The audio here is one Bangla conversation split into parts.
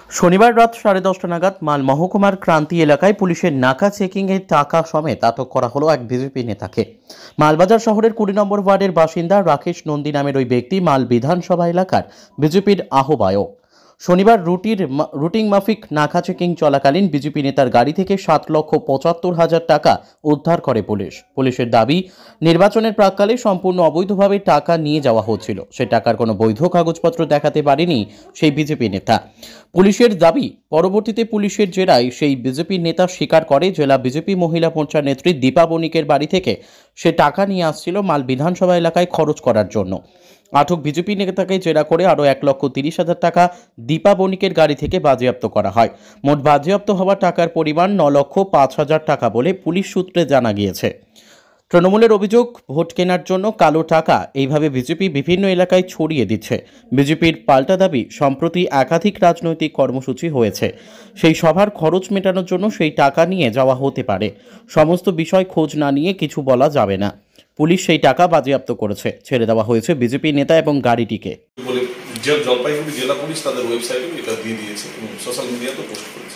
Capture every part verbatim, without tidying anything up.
শনিবার রাত সাড়ে দশটা নাগাদ মাল মহকুমার ক্রান্তি এলাকায় পুলিশের নাকা চেকিংয়ে টাকা সমেত আটক করা হলো এক বিজেপি নেতাকে। মালবাজার শহরের কুড়ি নম্বর ওয়ার্ডের বাসিন্দা রাকেশ নন্দী নামের ওই ব্যক্তি মাল বিধানসভা এলাকার বিজেপির আহ্বায়ক। শনিবার রুটির রুটিং মাফিক নাকা চেকিং চলাকালীন বিজেপি নেতার গাড়ি থেকে সাত লক্ষ পঁচাত্তর হাজার টাকা উদ্ধার করে পুলিশ। পুলিশের দাবি, নির্বাচনের প্রাক্কালে সম্পূর্ণ অবৈধভাবে টাকা নিয়ে যাওয়া হচ্ছিল। সে টাকার কোনো বৈধ কাগজপত্র দেখাতে পারেনি সেই বিজেপি নেতা। পুলিশের দাবি, পরবর্তীতে পুলিশের জেরায় সেই বিজেপি নেতা স্বীকার করে জেলা বিজেপি মহিলা মোর্চার নেত্রী দীপা বণিকের বাড়ি থেকে সে টাকা নিয়ে আসছিল মাল বিধানসভা এলাকায় খরচ করার জন্য। আটক বিজেপি নেতাকে জেরা করে আরও এক লক্ষ তিরিশ হাজার টাকা দীপা বণিকের গাড়ি থেকে বাজেয়াপ্ত করা হয়। মোট বাজেয়াপ্ত হওয়া টাকার পরিমাণ ন লক্ষ পাঁচ হাজার টাকা বলে পুলিশ সূত্রে জানা গিয়েছে। তৃণমূলের অভিযোগ, ভোট কেনার জন্য কালো টাকা এইভাবে বিজেপি বিভিন্ন এলাকায় ছড়িয়ে দিচ্ছে। বিজেপির পাল্টা দাবি, সম্প্রতি একাধিক রাজনৈতিক কর্মসূচি হয়েছে, সেই সভার খরচ মেটানোর জন্য সেই টাকা নিয়ে যাওয়া হতে পারে। সমস্ত বিষয় খোঁজ না নিয়ে কিছু বলা যাবে না। পুলিশ সেই টাকা বাজেয়াপ্ত করেছে। ছেড়ে দেওয়া হয়েছে বিজেপি নেতা এবং গাড়িটিকে। জলপাইগুড়ি জেলা পুলিশ তাদের ওয়েবসাইটে এটা দিয়ে দিয়েছে এবং সোশ্যাল মিডিয়াতে পোস্ট করেছে।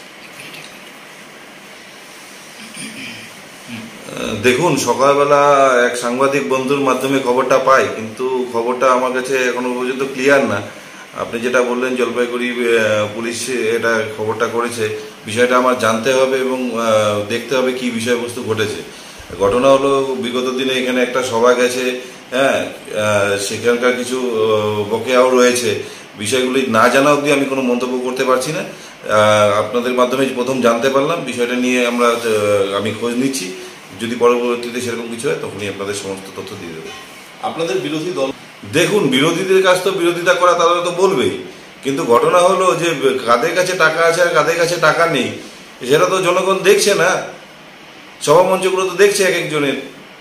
দেখুন, সকালবেলা এক সাংবাদিক বন্ধুর মাধ্যমে খবরটা পাই, কিন্তু খবরটা আমার কাছে এখনো পর্যন্ত ক্লিয়ার না। আপনি যেটা বললেন জলপাইগুড়ি পুলিশ এটা খবরটা করেছে, বিষয়টা আমার জানতে হবে এবং দেখতে হবে কি বিষয়বস্তু ঘটেছে। ঘটনা হলো, বিগত দিনে এখানে একটা সভা গেছে, হ্যাঁ, সেখানকার কিছু বকেয়াও রয়েছে। বিষয়গুলি না জানা অবধি আমি কোনো মন্তব্য করতে পারছি না। আপনাদের মাধ্যমে প্রথম জানতে পারলাম, বিষয়টা নিয়ে আমরা আমি খোঁজ নিচ্ছি। যদি পরবর্তীতে সেরকম কিছু হয় তখনই আপনাদের সমস্ত তথ্য দিয়ে দেবো। আপনাদের বিরোধী দল, দেখুন, বিরোধীদের কাছ তো বিরোধিতা করা তারা তো বলবেই, কিন্তু ঘটনা হলো যে কাদের কাছে টাকা আছে আর কাদের কাছে টাকা নেই সেটা তো জনগণ দেখছে না। সভা মঞ্চগুলো তো দেখছে এক একজনের।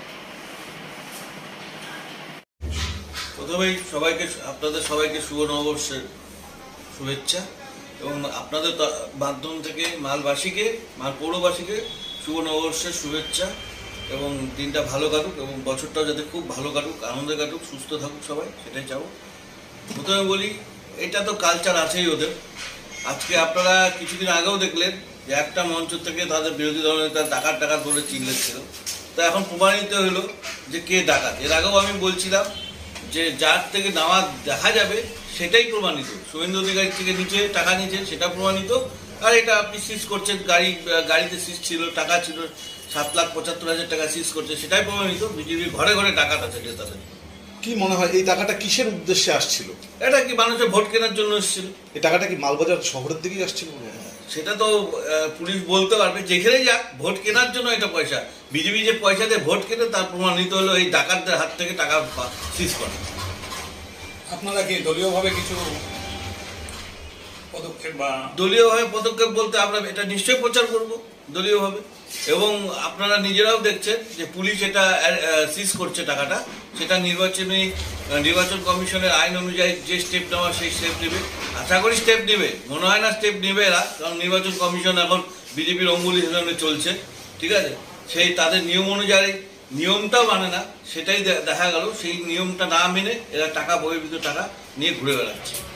প্রথমেই সবাইকে আপনাদের সবাইকে শুভ নববর্ষের শুভেচ্ছা এবং আপনাদের মাধ্যম থেকে মালবাসীকে মাল পৌরবাসীকে শুভ নববর্ষের শুভেচ্ছা এবং দিনটা ভালো কাটুক এবং বছরটাও যাতে খুব ভালো কাটুক, আনন্দে কাটুক, সুস্থ থাকুক সবাই, সেটাই চাও। প্রথমে বলি, এটা তো কালচার আছেই ওদের। আজকে আপনারা কিছুদিন আগেও দেখলেন যে একটা মঞ্চ থেকে তাদের বিরোধী দলনেতা ডাকাত ডাকাত বলে চিল্লাচ্ছিল। তো এখন প্রমাণিত হলো যে কে ডাকাত। এর আগেও আমি বলছিলাম যে যার থেকে নেওয়া দেখা যাবে সেটাই প্রমাণিত। শুভেন্দু অধিকারী থেকে নিচে টাকা নিচে সেটা প্রমাণিত। আর এটা আপনি সিজ করছেন, গাড়ি গাড়িতে সিজ ছিল, টাকা ছিল সাত লাখ পঁচাত্তর হাজার টাকা সিজ করছে, সেটাই প্রমাণিত। বিজেপির ঘরে ঘরে ডাকাত আছে নেতাদের। কি মনে হয় এই টাকাটা কিসের উদ্দেশ্যে আসছিল? এটা কি মানুষের ভোট কেনার জন্য এসেছিল? এই টাকাটা কি মালবাজার শহরের দিকেই আসছিল? সেটা তো পুলিশ বলতে পারবে। যেখানে যাক, ভোট কেনার জন্য এটা পয়সা। বিজেপি যে পয়সা দিয়ে ভোট কেনে তার প্রমাণিত হলো এই ডাকাতদের হাত থেকে টাকা সিজ করে। আপনারা কি দলীয়ভাবে কিছু পদক্ষেপ বা দলীয়ভাবে পদক্ষেপ বলতে আমরা এটা নিশ্চয়ই প্রচার করব দলীয়ভাবে। এবং আপনারা নিজেরাও দেখছেন যে পুলিশ এটা সিজ করছে টাকাটা, সেটা নির্বাচনী নির্বাচন কমিশনের আইন অনুযায়ী যে স্টেপ নেওয়া সেই স্টেপ নেবে। আশা করি স্টেপ নেবে, মনে হয় না স্টেপ নেবে এরা, কারণ নির্বাচন কমিশন এখন বিজেপির অঙ্গুলি হিসাবে চলছে, ঠিক আছে। সেই তাদের নিয়ম অনুযায়ী নিয়মটাও মানে না, সেটাই দেখা গেল। সেই নিয়মটা না মেনে এরা টাকা বহির্ভূত টাকা নিয়ে ঘুরে বেড়াচ্ছে।